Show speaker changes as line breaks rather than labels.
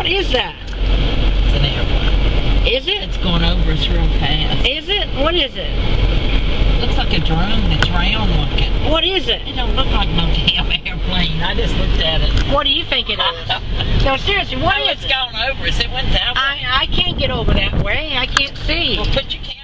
What is that?
It's an airplane.
Is it?
It's going over us real fast.
Is it? What is it?
Looks like a drone that's round looking.
What is it?
It don't look like no damn airplane. I just looked at it.
What do you think it is? No, seriously, what is
It's
it?
gone over us. It went that way.
I can't get over that way. I can't see.
Well, put your camera.